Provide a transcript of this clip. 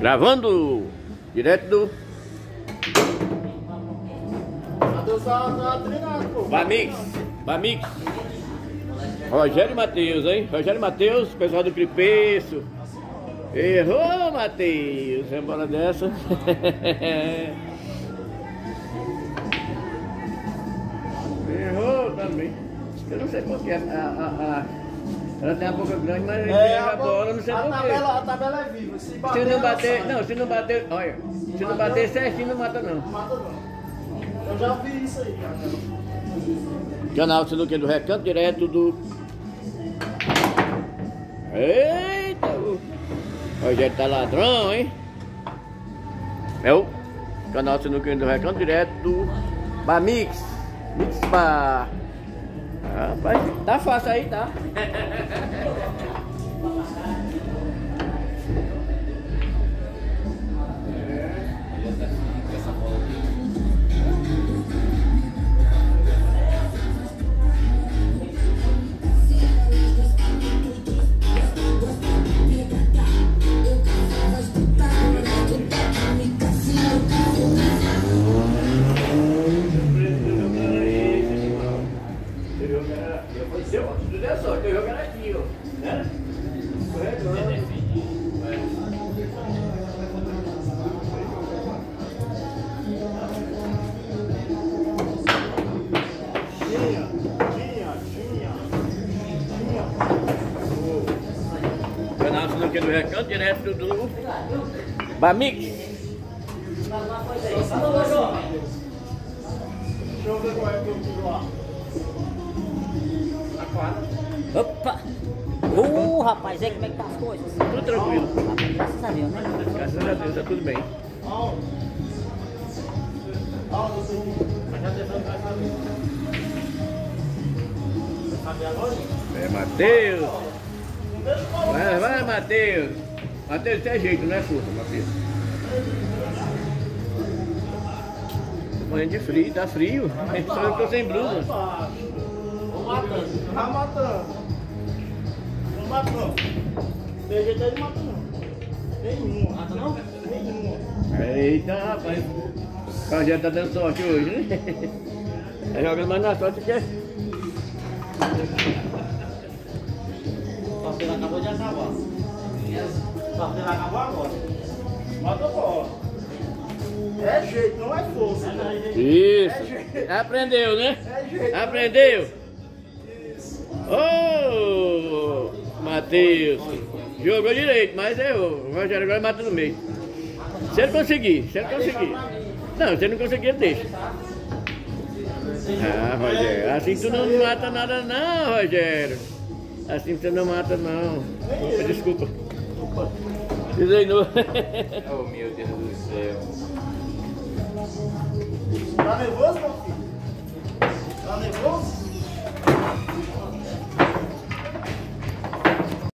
Gravando direto do Bamix. Rogério e Matheus, hein? Rogério e Matheus, pessoal do Cripeço. Errou, Matheus. É bola dessa. Errou também. Eu não sei porquê. Ela tem a boca grande, mas a bola, não sei porquê. A tabela é viva. Se não bater, não, se não bater, olha, se não bater certinho, não mata não. Não mata não. Eu já vi isso aí, cara. Canal Sinuquinha do Recanto, direto do... Eita! O Rogério tá ladrão, hein? É o canal Sinuquinha do Recanto, direto do Bamix. Mix Bar. Rapaz, tá fácil aí, tá? Canal Sinuquinha do Recanto, direto do Bamix. Deixa eu ver qual é que eu tiro lá. A 4. Opa! Rapaz, aí como é que tá as coisas? Tudo tranquilo. Graças a Deus, né? Graças a Deus, tá tudo bem. É, Matheus. Vai, Matheus. Matheus, tem jeito, não é força, Matheus. Tô morrendo de frio, tá frio. Só eu tô sem blusa. Vou matando. Tá matando. Não mata não. Tem jeito aí de matar não. Nenhuma. Mata não? Nenhuma. Eita, rapaz. O Rogério tá dando sorte hoje, né? Tá jogando mais na sorte que é. O pastel acabou de acabar. O pastel acabou agora. Mata a bola. É jeito, não é força. Isso. Aprendeu, né? É jeito. Aprendeu? Isso. Ô, Matheus. Jogou direito, mas errou. O Rogério agora mata no meio. Se ele conseguir. Não, se ele não conseguir, ele deixa. Ah, Rogério, assim tu não mata nada não, Rogério. Assim você não mata não. Opa, desculpa. Desenhou. Oh, meu Deus do céu. Tá nervoso, meu filho? Tá nervoso?